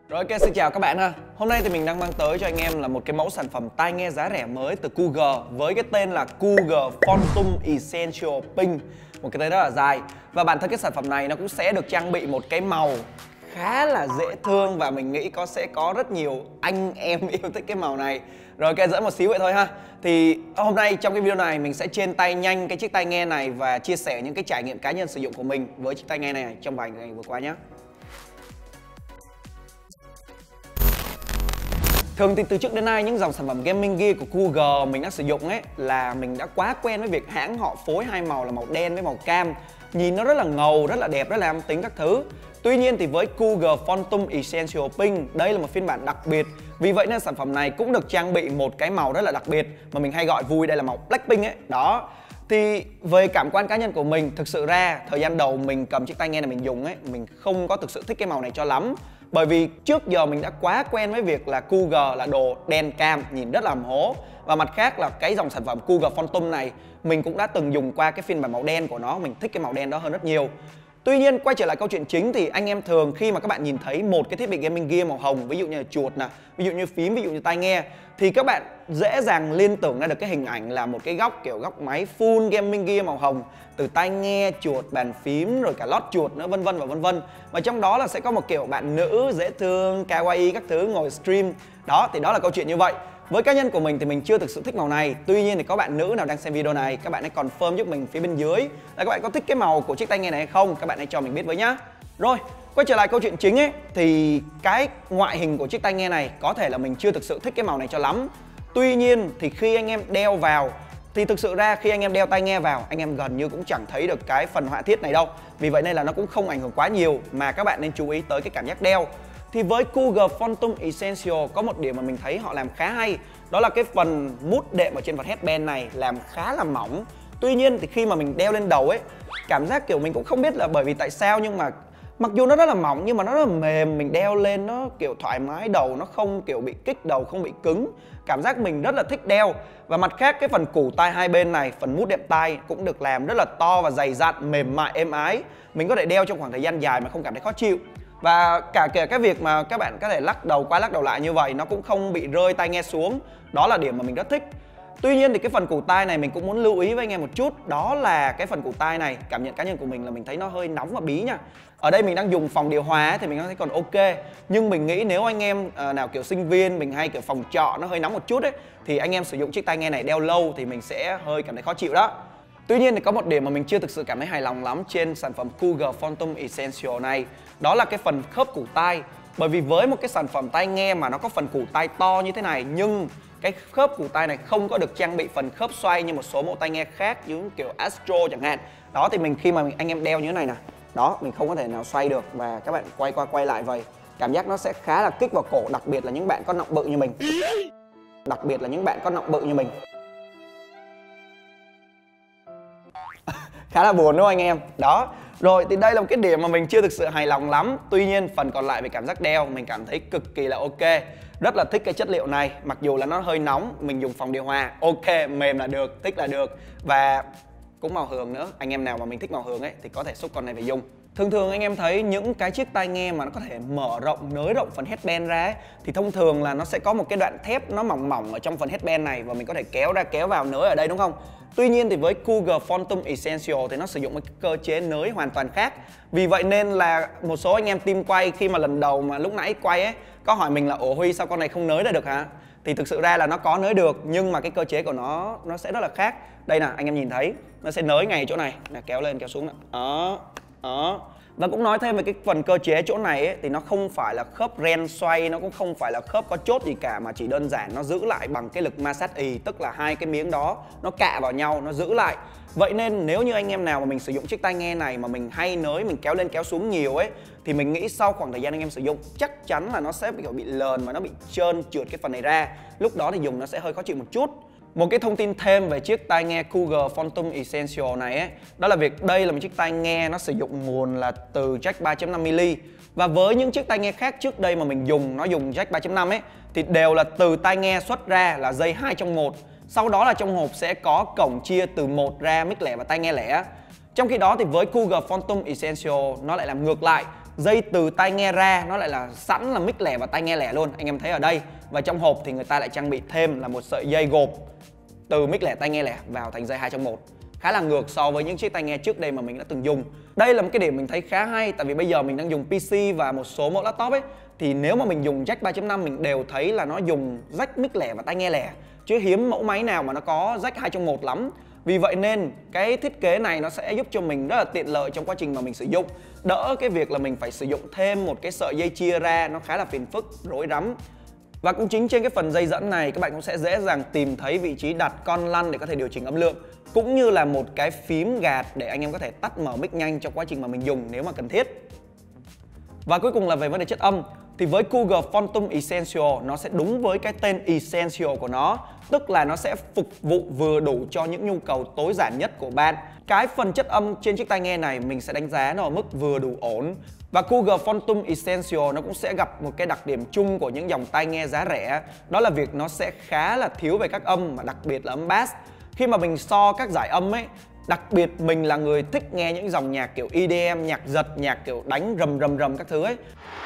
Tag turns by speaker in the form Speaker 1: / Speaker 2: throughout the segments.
Speaker 1: Rồi ok, xin chào các bạn ha. Hôm nay thì mình đang mang tới cho anh em là một cái mẫu sản phẩm tai nghe giá rẻ mới từ Google với cái tên là Google Phantom Essential Pink. Một cái tên rất là dài. Và bản thân cái sản phẩm này nó cũng sẽ được trang bị một cái màu khá là dễ thương và mình nghĩ sẽ có rất nhiều anh em yêu thích cái màu này. Rồi ok, dẫn một xíu vậy thôi ha. Thì hôm nay trong cái video này mình sẽ trên tay nhanh cái chiếc tai nghe này và chia sẻ những cái trải nghiệm cá nhân sử dụng của mình với chiếc tai nghe này trong vài ngày vừa qua nhé. Thường thì từ trước đến nay những dòng sản phẩm gaming gear của Google mình đã sử dụng ấy là mình đã quá quen với việc hãng họ phối hai màu là màu đen với màu cam. Nhìn nó rất là ngầu, rất là đẹp, rất là nam tính các thứ. Tuy nhiên thì với Google Phantom Essential Pink, đây là một phiên bản đặc biệt. Vì vậy nên sản phẩm này cũng được trang bị một cái màu rất là đặc biệt mà mình hay gọi vui đây là màu Blackpink ấy. Đó. Thì về cảm quan cá nhân của mình, thực sự ra thời gian đầu mình cầm chiếc tai nghe này mình dùng ấy, mình không có thực sự thích cái màu này cho lắm. Bởi vì trước giờ mình đã quá quen với việc là Google là đồ đen cam, nhìn rất là hầm hố. Và mặt khác là cái dòng sản phẩm Google Phantom này mình cũng đã từng dùng qua cái phiên bản màu đen của nó, mình thích cái màu đen đó hơn rất nhiều. Tuy nhiên quay trở lại câu chuyện chính thì anh em thường khi mà các bạn nhìn thấy một cái thiết bị gaming gear màu hồng, ví dụ như là chuột nè, ví dụ như phím, ví dụ như tai nghe, thì các bạn dễ dàng liên tưởng ra được cái hình ảnh là một cái góc kiểu góc máy full gaming gear màu hồng, từ tai nghe, chuột, bàn phím rồi cả lót chuột nữa, vân vân và vân vân. Và trong đó là sẽ có một kiểu bạn nữ dễ thương, kawaii các thứ ngồi stream. Đó thì đó là câu chuyện như vậy. Với cá nhân của mình thì mình chưa thực sự thích màu này. Tuy nhiên thì có bạn nữ nào đang xem video này, các bạn hãy confirm giúp mình phía bên dưới là các bạn có thích cái màu của chiếc tai nghe này hay không. Các bạn hãy cho mình biết với nhá. Rồi, quay trở lại câu chuyện chính ấy, thì cái ngoại hình của chiếc tai nghe này có thể là mình chưa thực sự thích cái màu này cho lắm. Tuy nhiên thì khi anh em đeo vào thì thực sự ra khi anh em đeo tai nghe vào, anh em gần như cũng chẳng thấy được cái phần họa tiết này đâu. Vì vậy nên là nó cũng không ảnh hưởng quá nhiều, mà các bạn nên chú ý tới cái cảm giác đeo. Thì với Google Phantom Essential có một điểm mà mình thấy họ làm khá hay, đó là cái phần mút đệm ở trên phần headband này làm khá là mỏng. Tuy nhiên thì khi mà mình đeo lên đầu ấy, cảm giác kiểu mình cũng không biết là bởi vì tại sao, nhưng mà mặc dù nó rất là mỏng nhưng mà nó rất là mềm, mình đeo lên nó kiểu thoải mái đầu, nó không kiểu bị kích đầu, không bị cứng. Cảm giác mình rất là thích đeo. Và mặt khác cái phần củ tai hai bên này, phần mút đệm tai cũng được làm rất là to và dày dặn, mềm mại, êm ái. Mình có thể đeo trong khoảng thời gian dài mà không cảm thấy khó chịu. Và cả kể cái việc mà các bạn có thể lắc đầu qua lắc đầu lại như vậy, nó cũng không bị rơi tai nghe xuống. Đó là điểm mà mình rất thích. Tuy nhiên thì cái phần củ tai này mình cũng muốn lưu ý với anh em một chút. Đó là cái phần củ tai này, cảm nhận cá nhân của mình là mình thấy nó hơi nóng và bí nha. Ở đây mình đang dùng phòng điều hòa ấy, thì mình thấy còn ok. Nhưng mình nghĩ nếu anh em nào kiểu sinh viên, mình hay kiểu phòng trọ nó hơi nóng một chút ấy, thì anh em sử dụng chiếc tai nghe này đeo lâu thì mình sẽ hơi cảm thấy khó chịu đó. Tuy nhiên thì có một điểm mà mình chưa thực sự cảm thấy hài lòng lắm trên sản phẩm Google Phantom Essential này. Đó là cái phần khớp củ tai. Bởi vì với một cái sản phẩm tai nghe mà nó có phần củ tai to như thế này, nhưng cái khớp củ tai này không có được trang bị phần khớp xoay như một số mẫu tai nghe khác, như kiểu Astro chẳng hạn. Đó thì khi mà anh em đeo như thế này nè, đó mình không có thể nào xoay được, và các bạn quay qua quay lại vậy, cảm giác nó sẽ khá là kích vào cổ, đặc biệt là những bạn có nọng bự như mình. Đặc biệt là những bạn có nọng bự như mình. Khá là buồn đúng không anh em? Đó. Rồi thì đây là một cái điểm mà mình chưa thực sự hài lòng lắm. Tuy nhiên phần còn lại về cảm giác đeo mình cảm thấy cực kỳ là ok. Rất là thích cái chất liệu này. Mặc dù là nó hơi nóng, mình dùng phòng điều hòa, ok, mềm là được, thích là được. Và cũng màu hường nữa. Anh em nào mà mình thích màu hường ấy thì có thể xúc con này về dùng. Thường thường anh em thấy những cái chiếc tai nghe mà nó có thể mở rộng, nới rộng phần headband ra ấy, thì thông thường là nó sẽ có một cái đoạn thép nó mỏng mỏng ở trong phần headband này, và mình có thể kéo ra kéo vào nới ở đây đúng không? Tuy nhiên thì với Google Phantom Essential thì nó sử dụng một cái cơ chế nới hoàn toàn khác. Vì vậy nên là một số anh em team quay khi mà lần đầu mà lúc nãy quay ấy có hỏi mình là ủa Huy sao con này không nới ra được hả? Thì thực sự ra là nó có nới được, nhưng mà cái cơ chế của nó sẽ rất là khác. Đây nè, anh em nhìn thấy nó sẽ nới ngay chỗ này, nè, kéo lên kéo xuống nè. Đó. Đó. Và cũng nói thêm về cái phần cơ chế chỗ này ấy, thì nó không phải là khớp ren xoay, nó cũng không phải là khớp có chốt gì cả, mà chỉ đơn giản nó giữ lại bằng cái lực ma sát ì, tức là hai cái miếng đó nó cạ vào nhau, nó giữ lại. Vậy nên nếu như anh em nào mà mình sử dụng chiếc tai nghe này mà mình hay nới, mình kéo lên kéo xuống nhiều ấy, thì mình nghĩ sau khoảng thời gian anh em sử dụng chắc chắn là nó sẽ bị lờn và nó bị trơn trượt cái phần này ra. Lúc đó thì dùng nó sẽ hơi khó chịu một chút. Một cái thông tin thêm về chiếc tai nghe Google Phantom Essential này ấy, đó là việc đây là một chiếc tai nghe nó sử dụng nguồn là từ jack 3.5mm. Và với những chiếc tai nghe khác trước đây mà mình dùng, nó dùng jack 3.5 ấy, thì đều là từ tai nghe xuất ra là dây 2 trong 1. Sau đó là trong hộp sẽ có cổng chia từ 1 ra mic lẻ và tai nghe lẻ. Trong khi đó thì với Google Phantom Essential nó lại làm ngược lại. dây từ tai nghe ra nó lại là sẵn là mic lẻ và tai nghe lẻ luôn, anh em thấy ở đây. Và trong hộp thì người ta lại trang bị thêm là một sợi dây gộp từ mic lẻ tai nghe lẻ vào thành dây 2 trong 1. Khá là ngược so với những chiếc tai nghe trước đây mà mình đã từng dùng. Đây là một cái điểm mình thấy khá hay, tại vì bây giờ mình đang dùng PC và một số mẫu laptop ấy, thì nếu mà mình dùng jack 3.5 mình đều thấy là nó dùng jack mic lẻ và tai nghe lẻ, chứ hiếm mẫu máy nào mà nó có jack 2 trong 1 lắm. Vì vậy nên cái thiết kế này nó sẽ giúp cho mình rất là tiện lợi trong quá trình mà mình sử dụng, đỡ cái việc là mình phải sử dụng thêm một cái sợi dây chia ra, nó khá là phiền phức, rối rắm. Và cũng chính trên cái phần dây dẫn này các bạn cũng sẽ dễ dàng tìm thấy vị trí đặt con lăn để có thể điều chỉnh âm lượng, cũng như là một cái phím gạt để anh em có thể tắt mở mic nhanh trong quá trình mà mình dùng nếu mà cần thiết. Và cuối cùng là về vấn đề chất âm, thì với Google Phantom Essential nó sẽ đúng với cái tên Essential của nó, tức là nó sẽ phục vụ vừa đủ cho những nhu cầu tối giản nhất của bạn. Cái phần chất âm trên chiếc tai nghe này mình sẽ đánh giá nó ở mức vừa đủ ổn. Và Google Phantom Essential nó cũng sẽ gặp một cái đặc điểm chung của những dòng tai nghe giá rẻ, đó là việc nó sẽ khá là thiếu về các âm, mà đặc biệt là âm bass. Khi mà mình so các giải âm ấy, đặc biệt mình là người thích nghe những dòng nhạc kiểu EDM, nhạc giật, nhạc kiểu đánh rầm rầm rầm các thứ ấy,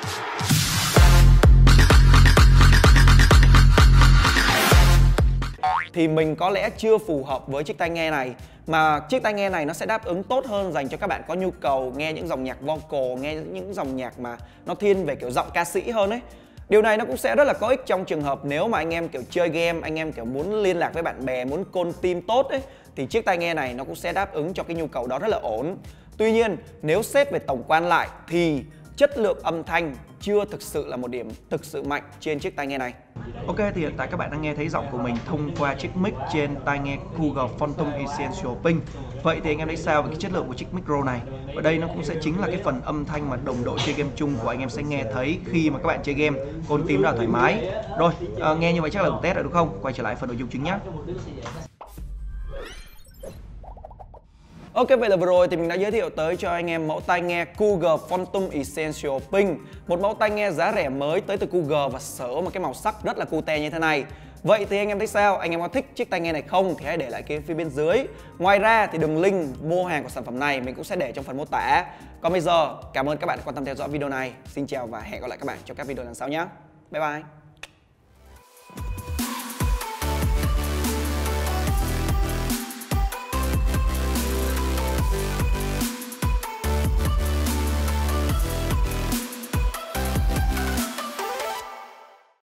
Speaker 1: thì mình có lẽ chưa phù hợp với chiếc tai nghe này. Mà chiếc tai nghe này nó sẽ đáp ứng tốt hơn dành cho các bạn có nhu cầu nghe những dòng nhạc vocal, nghe những dòng nhạc mà nó thiên về kiểu giọng ca sĩ hơn ấy. Điều này nó cũng sẽ rất là có ích trong trường hợp nếu mà anh em kiểu chơi game, anh em kiểu muốn liên lạc với bạn bè, muốn call team tốt ấy, thì chiếc tai nghe này nó cũng sẽ đáp ứng cho cái nhu cầu đó rất là ổn. Tuy nhiên, nếu xét về tổng quan lại thì chất lượng âm thanh chưa thực sự là một điểm thực sự mạnh trên chiếc tai nghe này. Ok, thì hiện tại các bạn đang nghe thấy giọng của mình thông qua chiếc mic trên tai nghe Google Phantom Essential Pink. Vậy thì anh em thấy sao về cái chất lượng của chiếc micro này? Và đây nó cũng sẽ chính là cái phần âm thanh mà đồng đội chơi game chung của anh em sẽ nghe thấy khi mà các bạn chơi game, con tim rất là thoải mái. Rồi, nghe như vậy chắc là đủ test rồi đúng không? Quay trở lại phần nội dung chính nhé. Ok, vậy là vừa rồi thì mình đã giới thiệu tới cho anh em mẫu tai nghe Google Phantom Essential Pink, một mẫu tai nghe giá rẻ mới tới từ Google và sở một cái màu sắc rất là cute như thế này. Vậy thì anh em thấy sao? Anh em có thích chiếc tai nghe này không? Thì hãy để lại phía bên dưới. Ngoài ra thì đường link mua hàng của sản phẩm này mình cũng sẽ để trong phần mô tả. Còn bây giờ, cảm ơn các bạn đã quan tâm theo dõi video này. Xin chào và hẹn gặp lại các bạn trong các video lần sau nhé. Bye bye.